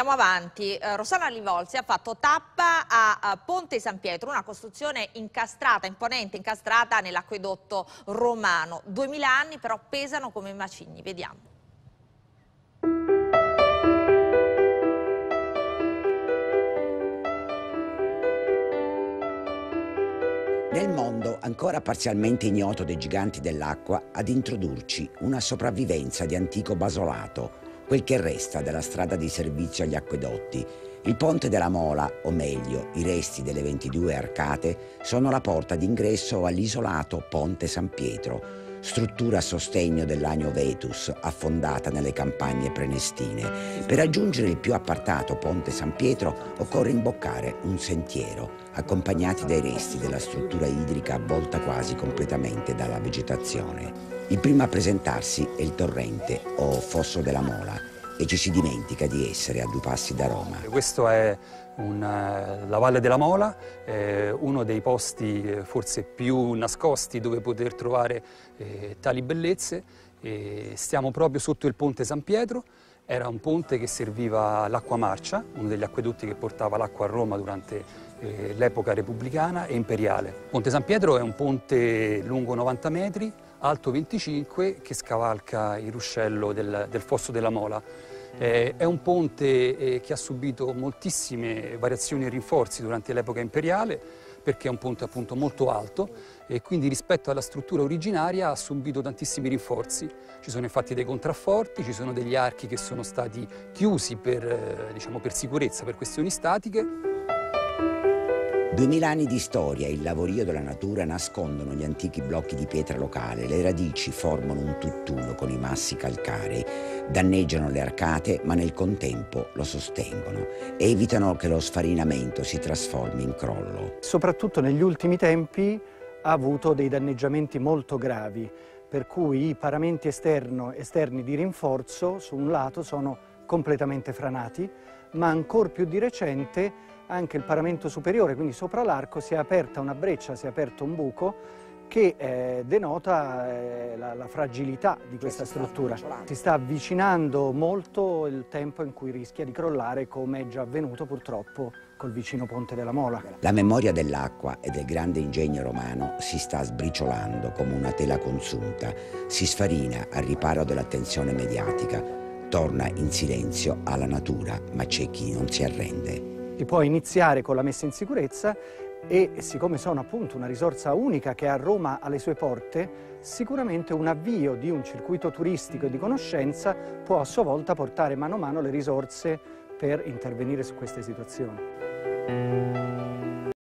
andiamo avanti. Rossana Livolsi ha fatto tappa a Ponte San Pietro, una costruzione incastrata, imponente, incastrata nell'acquedotto romano. 2000 anni però pesano come macigni, vediamo. Nel mondo ancora parzialmente ignoto dei giganti dell'acqua ad introdurci una sopravvivenza di antico basolato, quel che resta della strada di servizio agli acquedotti. Il ponte della Mola, o meglio, i resti delle 22 arcate, sono la porta d'ingresso all'isolato Ponte San Pietro, struttura a sostegno dell'Anio Vetus, affondata nelle campagne prenestine. Per raggiungere il più appartato Ponte San Pietro occorre imboccare un sentiero, accompagnati dai resti della struttura idrica avvolta quasi completamente dalla vegetazione. Il primo a presentarsi è il torrente, o Fosso della Mola, e ci si dimentica di essere a 2 passi da Roma. Questo è la Valle della Mola, uno dei posti forse più nascosti dove poter trovare tali bellezze. Stiamo proprio sotto il Ponte San Pietro. Era un ponte che serviva l'acqua marcia, uno degli acquedotti che portava l'acqua a Roma durante l'epoca repubblicana e imperiale. Ponte San Pietro è un ponte lungo 90 metri, alto 25, che scavalca il ruscello del Fosso della Mola. È un ponte che ha subito moltissime variazioni e rinforzi durante l'epoca imperiale, perché è un ponte appunto molto alto e quindi rispetto alla struttura originaria ha subito tantissimi rinforzi. Ci sono infatti dei contrafforti, ci sono degli archi che sono stati chiusi per sicurezza, per questioni statiche. 2000 anni di storia e il lavorio della natura nascondono gli antichi blocchi di pietra locale, le radici formano un tutt'uno con i massi calcarei, danneggiano le arcate ma nel contempo lo sostengono, evitano che lo sfarinamento si trasformi in crollo. Soprattutto negli ultimi tempi ha avuto dei danneggiamenti molto gravi, per cui i paramenti esterni di rinforzo su un lato sono completamente franati, ma ancor più di recente anche il paramento superiore, quindi sopra l'arco, si è aperta una breccia, si è aperto un buco che denota la fragilità di questa struttura. Si sta avvicinando molto il tempo in cui rischia di crollare, come è già avvenuto purtroppo col vicino Ponte della Mola. La memoria dell'acqua e del grande ingegno romano si sta sbriciolando come una tela consunta, si sfarina al riparo dell'attenzione mediatica, torna in silenzio alla natura, ma c'è chi non si arrende. Si può iniziare con la messa in sicurezza e, siccome sono appunto una risorsa unica che a Roma alle sue porte, sicuramente un avvio di un circuito turistico e di conoscenza può a sua volta portare mano a mano le risorse per intervenire su queste situazioni.